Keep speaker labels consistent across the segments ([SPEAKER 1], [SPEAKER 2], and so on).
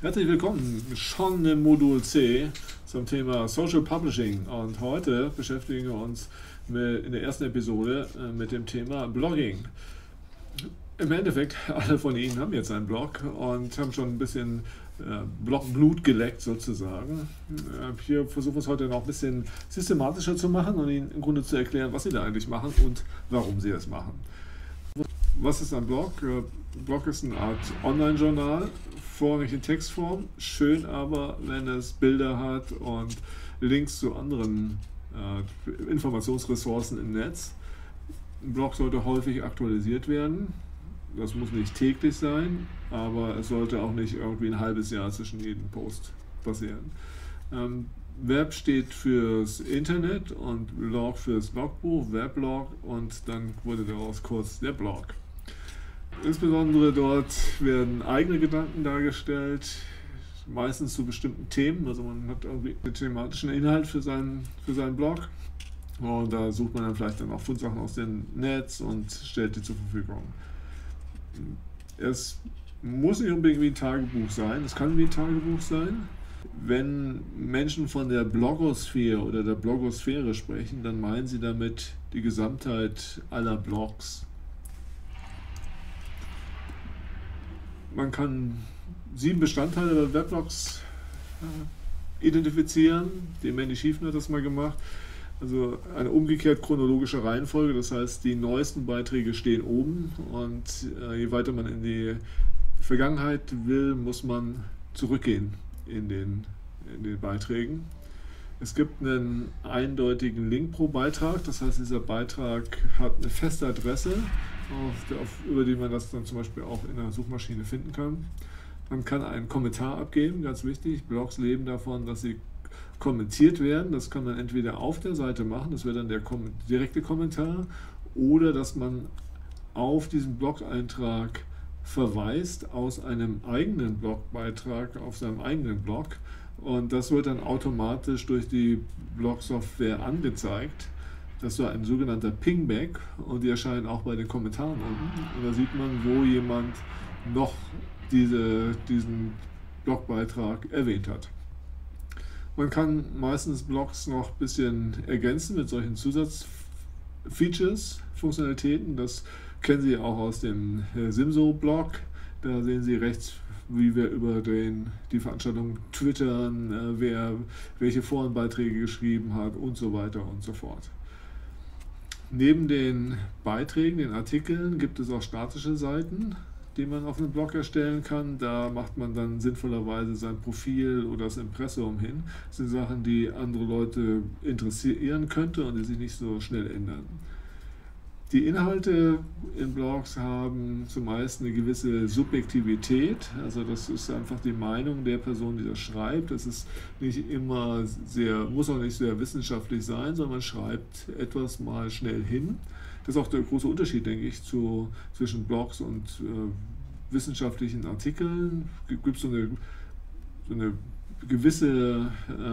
[SPEAKER 1] Herzlich willkommen schon im Modul C zum Thema Social Publishing, und heute beschäftigen wir uns in der ersten Episode mit dem Thema Blogging. Im Endeffekt, alle von Ihnen haben jetzt einen Blog und haben schon ein bisschen Blogblut geleckt sozusagen. Hier versuchen wir es heute noch ein bisschen systematischer zu machen und Ihnen im Grunde zu erklären, was Sie da eigentlich machen und warum Sie es machen. Was ist ein Blog? Blog ist eine Art Online-Journal, vorrangig in Textform, schön aber, wenn es Bilder hat und Links zu anderen Informationsressourcen im Netz. Ein Blog sollte häufig aktualisiert werden. Das muss nicht täglich sein, aber es sollte auch nicht irgendwie ein halbes Jahr zwischen jedem Post passieren. Web steht fürs Internet und Log fürs Logbuch, Weblog, und dann wurde daraus kurz der Blog. Insbesondere dort werden eigene Gedanken dargestellt, meistens zu bestimmten Themen. Also man hat irgendwie einen thematischen Inhalt für seinen Blog, und da sucht man dann vielleicht auch Fundsachen aus dem Netz und stellt die zur Verfügung. Es muss nicht unbedingt wie ein Tagebuch sein, es kann wie ein Tagebuch sein. Wenn Menschen von der Blogosphäre oder der Blogosphäre sprechen, dann meinen sie damit die Gesamtheit aller Blogs. Man kann 7 Bestandteile der Weblogs identifizieren. Die Mandy Schiefner hat das mal gemacht. Also eine umgekehrt chronologische Reihenfolge, das heißt, die neuesten Beiträge stehen oben, und je weiter man in die Vergangenheit will, muss man zurückgehen in den Beiträgen. Es gibt einen eindeutigen Link pro Beitrag, das heißt, dieser Beitrag hat eine feste Adresse, über die man das dann zum Beispiel auch in der Suchmaschine finden kann. Man kann einen Kommentar abgeben, ganz wichtig. Blogs leben davon, dass sie kommentiert werden. Das kann man entweder auf der Seite machen, das wäre dann der direkte Kommentar, oder dass man auf diesen Blog-Eintrag verweist aus einem eigenen Blogbeitrag auf seinem eigenen Blog, und das wird dann automatisch durch die Blog-Software angezeigt. Das ist so ein sogenannter Pingback, und die erscheinen auch bei den Kommentaren unten, und da sieht man, wo jemand noch diesen Blogbeitrag erwähnt hat. Man kann meistens Blogs noch ein bisschen ergänzen mit solchen Zusatzfeatures, Funktionalitäten. Das kennen Sie auch aus dem Simso-Blog. Da sehen Sie rechts, wie wir über die Veranstaltung twittern, wer welche Forenbeiträge geschrieben hat und so weiter und so fort. Neben den Beiträgen, den Artikeln, gibt es auch statische Seiten, die man auf einem Blog erstellen kann. Da macht man dann sinnvollerweise sein Profil oder das Impressum hin. Das sind Sachen, die andere Leute interessieren könnte und die sich nicht so schnell ändern. Die Inhalte in Blogs haben zumeist eine gewisse Subjektivität, also das ist einfach die Meinung der Person, die das schreibt. Das ist nicht immer muss auch nicht sehr wissenschaftlich sein, sondern man schreibt etwas mal schnell hin. Das ist auch der große Unterschied, denke ich, zwischen Blogs und wissenschaftlichen Artikeln. Es gibt so eine gewisse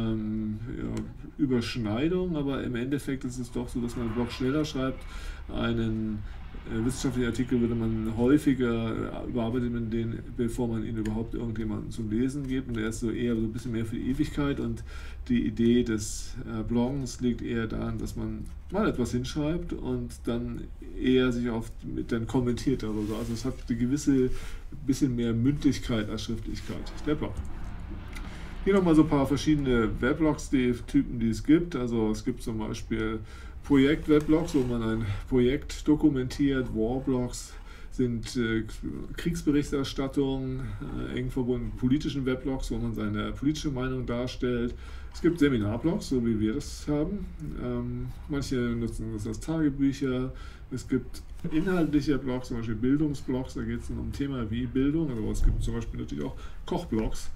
[SPEAKER 1] Überschneidung, aber im Endeffekt ist es doch so, dass man einen Blog schneller schreibt. Einen wissenschaftlichen Artikel würde man häufiger überarbeiten, bevor man ihn überhaupt irgendjemandem zum Lesen gibt. Und der ist so eher so ein bisschen mehr für die Ewigkeit, und die Idee des Bloggens liegt eher daran, dass man mal etwas hinschreibt und dann eher sich dann kommentiert darüber. Also es hat eine gewisse bisschen mehr Mündlichkeit als Schriftlichkeit, der Blog. Hier nochmal so ein paar verschiedene Weblogs, die Typen, die es gibt. Also es gibt zum Beispiel Projekt-Weblogs, wo man ein Projekt dokumentiert. Warblogs sind Kriegsberichterstattung, eng verbunden mit politischen Weblogs, wo man seine politische Meinung darstellt. Es gibt Seminarblogs, so wie wir das haben. Manche nutzen das als Tagebücher. Es gibt inhaltliche Blogs, zum Beispiel Bildungsblogs, da geht es um ein Thema wie Bildung, aber es gibt zum Beispiel natürlich auch Kochblogs.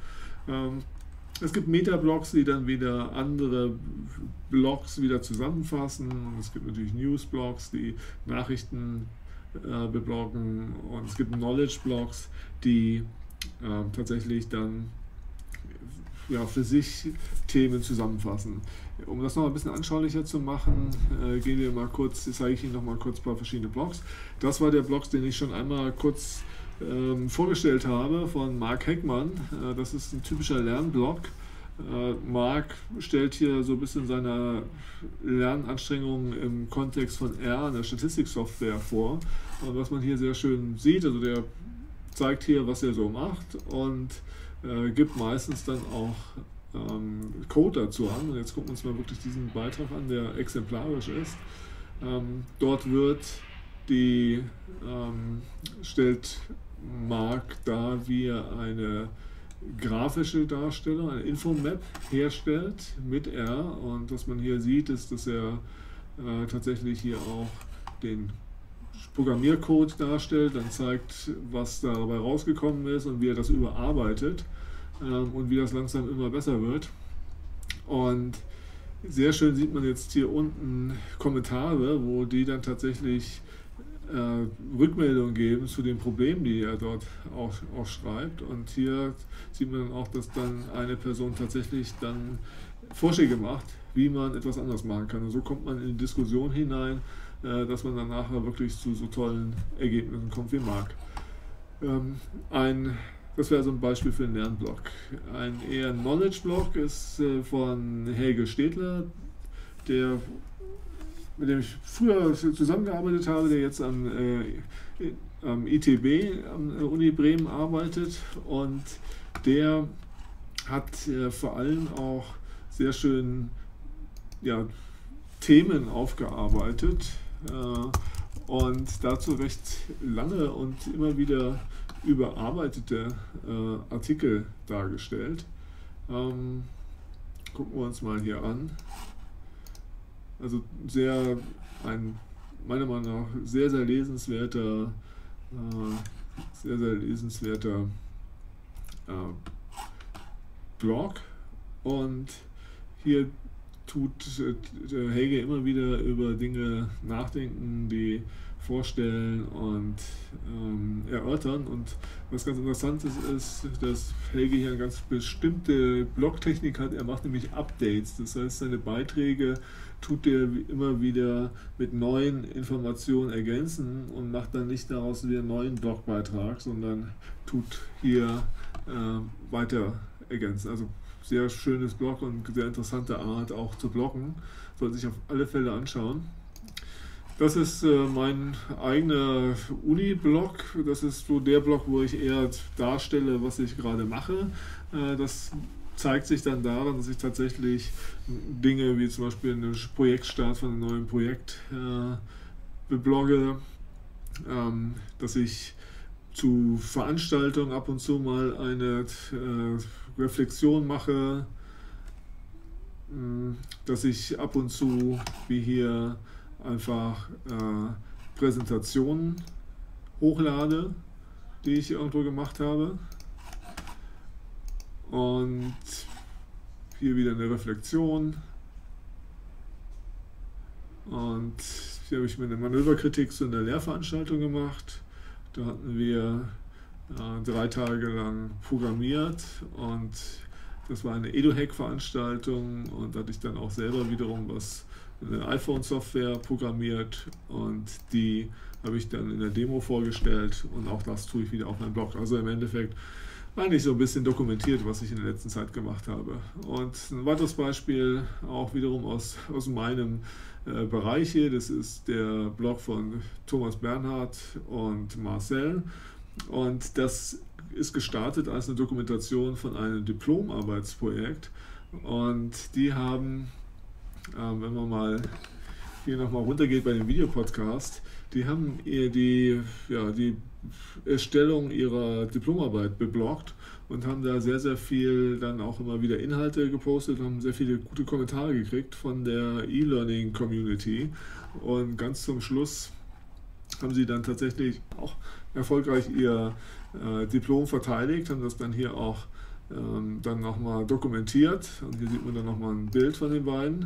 [SPEAKER 1] Es gibt Metablogs, die dann wieder andere Blogs wieder zusammenfassen. Und es gibt natürlich Newsblogs, die Nachrichten bebloggen. Und es gibt Knowledge-Blogs, die tatsächlich dann für sich Themen zusammenfassen. Um das noch ein bisschen anschaulicher zu machen, zeige ich Ihnen noch mal kurz ein paar verschiedene Blogs. Das war der Blog, den ich schon einmal kurz vorgestellt habe von Mark Heckmann. Das ist ein typischer Lernblog. Mark stellt hier so ein bisschen seine Lernanstrengungen im Kontext von R, einer Statistiksoftware, vor. Und was man hier sehr schön sieht, also der zeigt hier, was er so macht und gibt meistens dann auch Code dazu an. Und jetzt gucken wir uns mal wirklich diesen Beitrag an, der exemplarisch ist. Dort stellt Mark dar, wie er eine grafische Darstellung, eine Infomap herstellt mit R. Und was man hier sieht, ist, dass er tatsächlich hier auch den Programmiercode darstellt, dann zeigt, was dabei rausgekommen ist und wie er das überarbeitet und wie das langsam immer besser wird. Und sehr schön sieht man jetzt hier unten Kommentare, wo die dann tatsächlich Rückmeldungen geben zu den Problemen, die er dort auch schreibt. Und hier sieht man dann auch, dass dann eine Person tatsächlich dann Vorschläge macht, wie man etwas anders machen kann. Und so kommt man in die Diskussion hinein, dass man dann nachher wirklich zu so tollen Ergebnissen kommt wie Mark. Das wäre so ein Beispiel für einen Lernblog. Ein eher Knowledge-Blog ist von Helge Stedler, mit dem ich früher zusammengearbeitet habe, der jetzt am ITB, an der Uni Bremen arbeitet, und der hat vor allem auch sehr schön Themen aufgearbeitet und dazu recht lange und immer wieder überarbeitete Artikel dargestellt. Gucken wir uns mal hier an. Also meiner Meinung nach sehr, sehr lesenswerter Blog. Und hier tut Helge immer wieder über Dinge nachdenken, die vorstellen und erörtern. Und was ganz interessant ist, dass Helge hier eine ganz bestimmte Blogtechnik hat. Er macht nämlich Updates. Das heißt, seine Beiträge tut er immer wieder mit neuen Informationen ergänzen und macht dann nicht daraus wieder einen neuen Blogbeitrag, sondern tut hier weiter ergänzen. Also sehr schönes Blog und sehr interessante Art auch zu bloggen. Sollte sich auf alle Fälle anschauen. Das ist mein eigener Uni-Blog. Das ist so der Blog, wo ich eher darstelle, was ich gerade mache. Das zeigt sich dann daran, dass ich tatsächlich Dinge wie zum Beispiel einen Projektstart von einem neuen Projekt beblogge, dass ich zu Veranstaltungen ab und zu mal eine Reflexion mache, dass ich ab und zu, wie hier, einfach Präsentationen hochlade, die ich irgendwo gemacht habe. Und hier wieder eine Reflexion. Und hier habe ich mir eine Manöverkritik zu einer Lehrveranstaltung gemacht. Da hatten wir 3 Tage lang programmiert und das war eine EduHack-Veranstaltung, und da hatte ich dann auch selber wiederum eine iPhone-Software programmiert und die habe ich dann in der Demo vorgestellt, und auch das tue ich wieder auf meinem Blog. Also im Endeffekt eigentlich so ein bisschen dokumentiert, was ich in der letzten Zeit gemacht habe. Und ein weiteres Beispiel auch wiederum aus meinem Bereich hier, das ist der Blog von Thomas Bernhard und Marcel, und das ist gestartet als eine Dokumentation von einem Diplomarbeitsprojekt, und die haben, wenn man mal hier nochmal runtergeht bei dem Videopodcast, die haben die Erstellung ihrer Diplomarbeit bebloggt und haben da sehr, sehr viel dann auch immer wieder Inhalte gepostet und haben sehr viele gute Kommentare gekriegt von der E-Learning-Community. Und ganz zum Schluss haben sie dann tatsächlich auch erfolgreich ihr Diplom verteidigt, haben das dann hier auch dann nochmal dokumentiert. Und hier sieht man dann nochmal ein Bild von den beiden.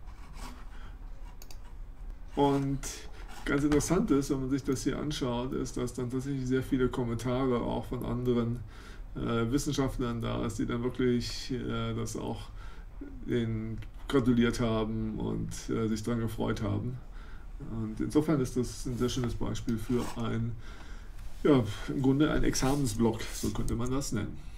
[SPEAKER 1] Und ganz interessant ist, wenn man sich das hier anschaut, ist, dass dann tatsächlich sehr viele Kommentare auch von anderen Wissenschaftlern da ist, die dann wirklich das auch denen gratuliert haben und sich daran gefreut haben. Und insofern ist das ein sehr schönes Beispiel für ein Ja, im Grunde ein Examensblock, so könnte man das nennen.